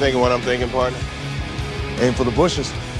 thinking what I'm thinking, partner? Aim for the bushes.